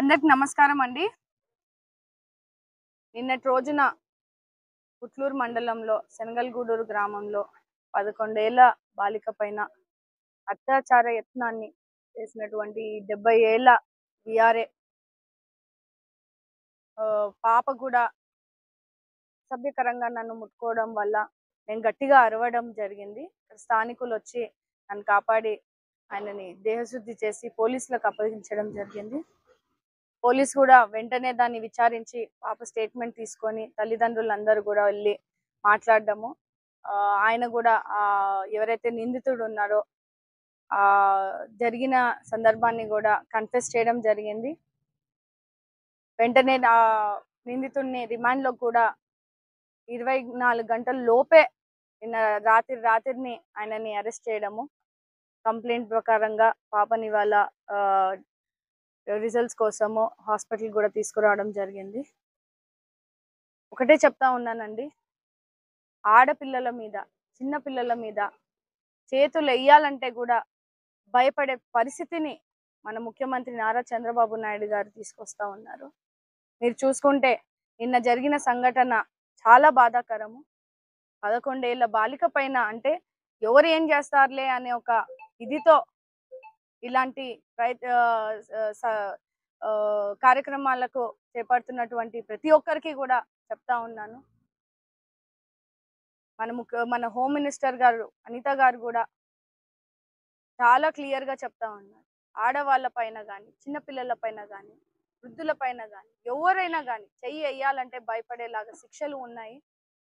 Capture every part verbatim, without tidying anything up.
అందరికి నమస్కారం అండి. నిన్నటి రోజున పుట్లూరు మండలంలో శనగల్గూడూరు గ్రామంలో పదకొండేళ్ల బాలిక పైన అత్యాచార యత్నాన్ని చేసినటువంటి డెబ్బై ఏళ్ల విఆర్ఏ పాప కూడా సభ్యకరంగా నన్ను ముట్టుకోవడం వల్ల నేను గట్టిగా అరవడం జరిగింది. స్థానికులు వచ్చి నన్ను కాపాడి ఆయనని దేహశుద్ధి చేసి పోలీసులకు అప్పగించడం జరిగింది. పోలీసు కూడా వెంటనే దాన్ని విచారించి పాప స్టేట్మెంట్ తీసుకొని తల్లిదండ్రులందరూ కూడా వెళ్ళి మాట్లాడడము, ఆయన కూడా ఎవరైతే నిందితుడు ఉన్నారో ఆ జరిగిన సందర్భాన్ని కూడా కన్ఫెస్ చేయడం జరిగింది. వెంటనే ఆ నిందితుడిని రిమాండ్ లో కూడా ఇరవై నాలుగు గంటల లోపే నిన్న రాత్రి రాత్రిని ఆయనని అరెస్ట్ చేయడము, కంప్లైంట్ ప్రకారంగా పాపని వాళ్ళ రిజల్ట్స్ కోసము హాస్పిటల్ కూడా తీసుకురావడం జరిగింది. ఒకటే చెప్తా ఉన్నానండి, ఆడపిల్లల మీద చిన్న పిల్లల మీద చేతులు వేయాలంటే కూడా భయపడే పరిస్థితిని మన ముఖ్యమంత్రి నారా చంద్రబాబు నాయుడు గారు తీసుకొస్తా ఉన్నారు. మీరు చూసుకుంటే నిన్న జరిగిన సంఘటన చాలా బాధాకరము. పదకొండేళ్ల బాలిక పైన అంటే ఎవరు ఏం చేస్తారులే అనే ఒక ఇదితో ఇలాంటి కార్యక్రమాలకు చేపడుతున్నటువంటి ప్రతి ఒక్కరికి కూడా చెప్తా ఉన్నాను. మన ముఖ్య మన హోమ్ మినిస్టర్ గారు అనిత గారు కూడా చాలా క్లియర్ గా చెప్తా ఉన్నారు, ఆడవాళ్ళ పైన కానీ చిన్నపిల్లల పైన కానీ వృద్ధుల పైన కానీ ఎవరైనా కానీ చెయ్యి వేయాలంటే భయపడేలాగా శిక్షలు ఉన్నాయి.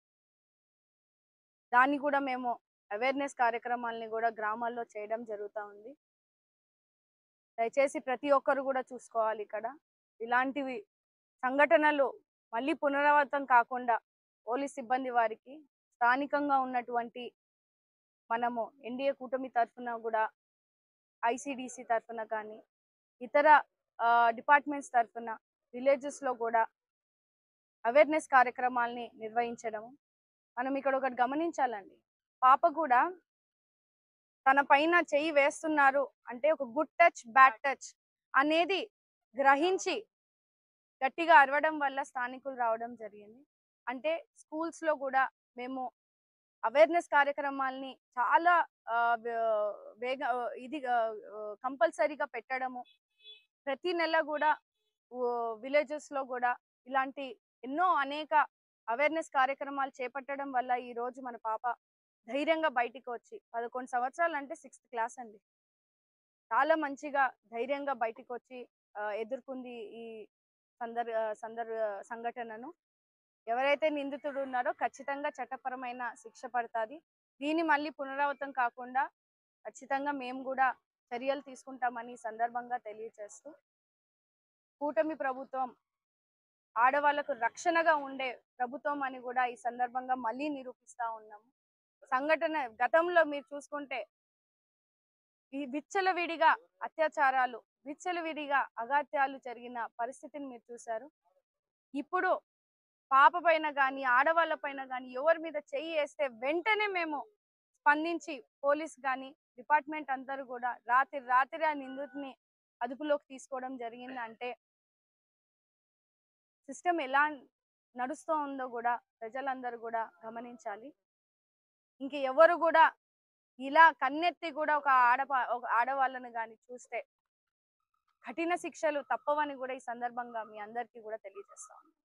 దాన్ని కూడా మేము అవేర్నెస్ కార్యక్రమాలని కూడా గ్రామాల్లో చేయడం జరుగుతూ ఉంది. దయచేసి ప్రతి ఒక్కరు కూడా చూసుకోవాలి. ఇక్కడ ఇలాంటివి సంఘటనలు మళ్ళీ పునరావృతం కాకుండా పోలీస్ సిబ్బంది వారికి స్థానికంగా ఉన్నటువంటి మనము ఎన్డీఏ కూటమి తరఫున కూడా ఐసిడిసి తరఫున కానీ ఇతర డిపార్ట్మెంట్స్ తరఫున విలేజెస్లో కూడా అవేర్నెస్ కార్యక్రమాలని నిర్వహించడము. మనం ఇక్కడ ఒకటి గమనించాలండి, పాప కూడా తన పైన చెయ్యి వేస్తున్నారు అంటే ఒక గుడ్ టచ్ బ్యాడ్ టచ్ అనేది గ్రహించి గట్టిగా అరవడం వల్ల స్థానికులు రావడం జరిగింది. అంటే స్కూల్స్ లో కూడా మేము అవేర్నెస్ కార్యక్రమాలని చాలా వేగ ఇది కంపల్సరీగా పెట్టడము, ప్రతి నెల కూడా విలేజెస్ లో కూడా ఇలాంటి ఎన్నో అనేక అవేర్నెస్ కార్యక్రమాలు చేపట్టడం వల్ల ఈ రోజు మన పాప ధైర్యంగా బయటికి వచ్చి పదకొండు సంవత్సరాలు అంటే సిక్స్త్ క్లాస్ అండి, చాలా మంచిగా ధైర్యంగా బయటికి వచ్చి ఎదుర్కొంది ఈ సందర్ సందర్ సంఘటనను. ఎవరైతే నిందితుడు ఉన్నారో ఖచ్చితంగా చట్టపరమైన శిక్ష పడుతుంది. దీన్ని మళ్ళీ పునరావృతం కాకుండా ఖచ్చితంగా మేము కూడా చర్యలు తీసుకుంటామని సందర్భంగా తెలియజేస్తూ, కూటమి ప్రభుత్వం ఆడవాళ్లకు రక్షణగా ఉండే ప్రభుత్వం అని కూడా ఈ సందర్భంగా మళ్ళీ నిరూపిస్తా ఉన్నాము. సంఘటన గతంలో మీరు చూసుకుంటే ఈ విచ్చలవిడిగా అత్యాచారాలు విచ్చలవిడిగా అగాత్యాలు జరిగిన పరిస్థితిని మీరు చూశారు. ఇప్పుడు పాప పైన కానీ ఆడవాళ్ళ పైన కానీ ఎవరి మీద చెయ్యి వేస్తే వెంటనే మేము స్పందించి పోలీస్ కానీ డిపార్ట్మెంట్ అందరూ కూడా రాత్రి రాత్రి ఆ నిందితుని అదుపులోకి తీసుకోవడం జరిగింది. అంటే సిస్టమ్ ఎలా నడుస్తూ ఉందో కూడా ప్రజలందరూ కూడా గమనించాలి. ఇంక ఎవరు కూడా ఇలా కన్నెత్తి కూడా ఒక ఆడ ఒక ఆడవాళ్ళను కానీ చూస్తే కఠిన శిక్షలు తప్పవని కూడా ఈ సందర్భంగా మీ అందరికీ కూడా తెలియజేస్తాను.